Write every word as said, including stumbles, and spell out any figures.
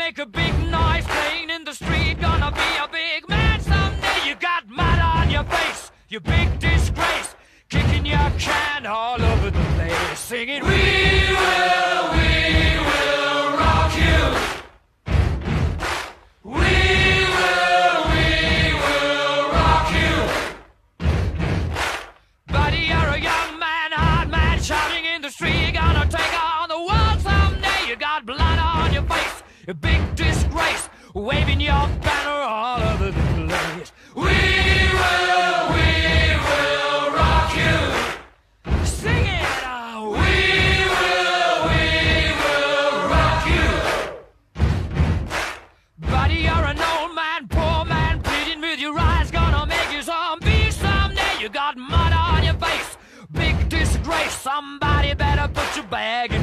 make a big noise playing in the street. Gonna be a big man someday. You got mud on your face, you big disgrace. Kicking your can all over the place, singing, we will, we will rock you. We will, we will rock you. Buddy, you're a young man, hard man, shouting in the street. You're gonna take on the world someday. You got blood on your face, a big disgrace, waving your banner all over the place. We will, we will rock you. Sing it! Oh, we will, we will rock you. Buddy, you're an old man, poor man, pleading with your eyes. Gonna make you zombie someday. You got mud on your face, big disgrace. Somebody better put your bag